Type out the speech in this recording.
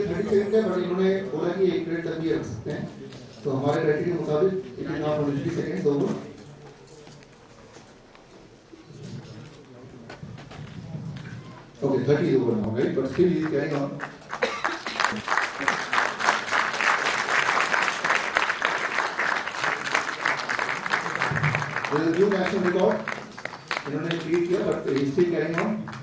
30 second का, but इन्होंने बोला कि 1 मिनट तक भी रख सकते हैं, तो हमारे क्राइटेरिया के मुताबिक it is not 50 second over. Okay, 30 is over now, right? But still he is carrying on. There is a new national record. इन्होंने beat किया, but he is still carrying on.